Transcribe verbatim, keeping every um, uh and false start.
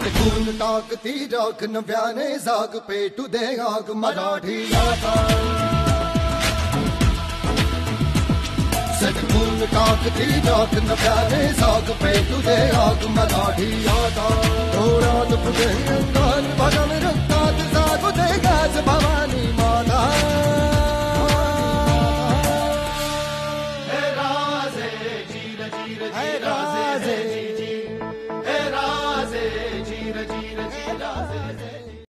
सटकून टाकती राख नव्याने जाग पेटू दे आग मराठी आता सटकून टाकती राख नव्याने जाग पेटू दे आग मराठी आता थोरात फुटे अंगान भगन